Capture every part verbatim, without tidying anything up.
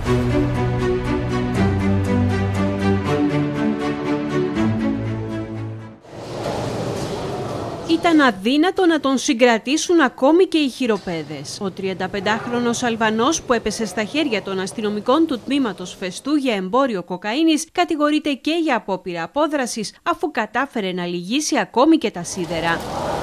Ήταν αδύνατο να τον συγκρατήσουν ακόμη και οι χειροπέδες. Ο τριανταπεντάχρονος Αλβανός που έπεσε στα χέρια των αστυνομικών του τμήματος Φεστού για εμπόριο κοκαίνης κατηγορείται και για απόπειρα απόδρασης, αφού κατάφερε να λυγίσει ακόμη και τα σίδερα.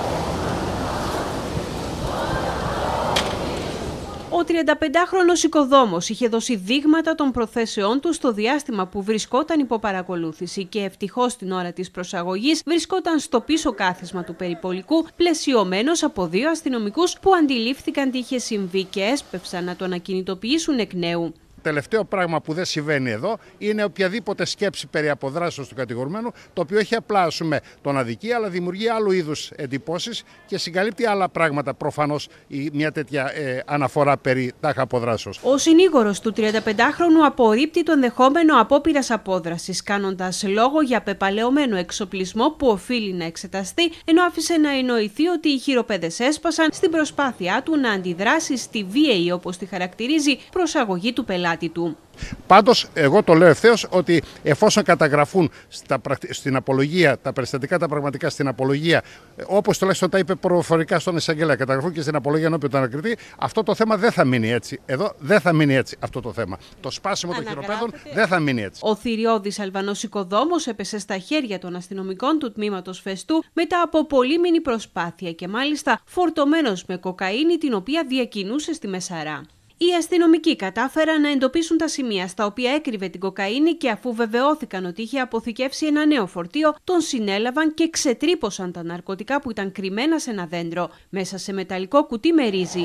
Ο τριανταπεντάχρονος οικοδόμος είχε δώσει δείγματα των προθέσεών του στο διάστημα που βρισκόταν υπό παρακολούθηση και ευτυχώς την ώρα της προσαγωγής βρισκόταν στο πίσω κάθισμα του περιπολικού, πλαισιωμένος από δύο αστυνομικούς που αντιλήφθηκαν τι είχε συμβεί και έσπευσαν να τον ακινητοποιήσουν εκ νέου. Τελευταίο πράγμα που δεν συμβαίνει εδώ είναι οποιαδήποτε σκέψη περί αποδράσεως του κατηγορουμένου, το οποίο όχι απλά ασούμε τον αδικεί, αλλά δημιουργεί άλλου είδους εντυπώσεις και συγκαλύπτει άλλα πράγματα προφανώς μια τέτοια ε, αναφορά περί τάχα αποδράσεως. Ο συνήγορος του τριανταπεντάχρονου απορρίπτει το ενδεχόμενο απόπειρας απόδρασης, κάνοντας λόγο για πεπαλαιωμένο εξοπλισμό που οφείλει να εξεταστεί, ενώ άφησε να εννοηθεί ότι οι χειροπέδες έσπασαν στην προσπάθειά του να αντιδράσει στη βίαιη, όπως τη χαρακτηρίζει, προσαγωγή του πελάτη του. Πάντως, εγώ το λέω ευθέως ότι εφόσον καταγραφούν στα, στην απολογία, τα περιστατικά τα πραγματικά στην απολογία, όπως τουλάχιστον τα είπε προφορικά στον εισαγγελέα, καταγραφούν και στην απολογία ενώπιον του ανακριτή, αυτό το θέμα δεν θα μείνει έτσι. Εδώ δεν θα μείνει έτσι αυτό το θέμα. Το σπάσιμο των χειροπέδων δεν θα μείνει έτσι. Ο θηριώδης Αλβανός οικοδόμος έπεσε στα χέρια των αστυνομικών του τμήματος Φεστού μετά από πολύμηνη προσπάθεια και μάλιστα φορτωμένος με κοκαίνη, την οποία διακινούσε στη Μεσαρά. Οι αστυνομικοί κατάφεραν να εντοπίσουν τα σημεία στα οποία έκρυβε την κοκαίνη και αφού βεβαιώθηκαν ότι είχε αποθηκεύσει ένα νέο φορτίο, τον συνέλαβαν και ξετρύπωσαν τα ναρκωτικά που ήταν κρυμμένα σε ένα δέντρο, μέσα σε μεταλλικό κουτί με ρύζι.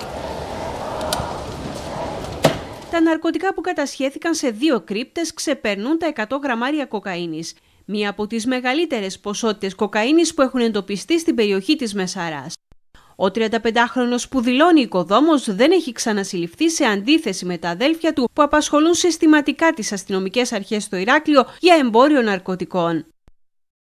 Τα ναρκωτικά που κατασχέθηκαν σε δύο κρύπτες ξεπερνούν τα εκατό γραμμάρια κοκαίνης, μία από τις μεγαλύτερες ποσότητες κοκαίνης που έχουν εντοπιστεί στην περιοχή της Μεσαράς. Ο τριανταπεντάχρονος που δηλώνει οικοδόμος δεν έχει ξανασυλληφθεί, σε αντίθεση με τα αδέλφια του που απασχολούν συστηματικά τις αστυνομικές αρχές στο Ηράκλειο για εμπόριο ναρκωτικών.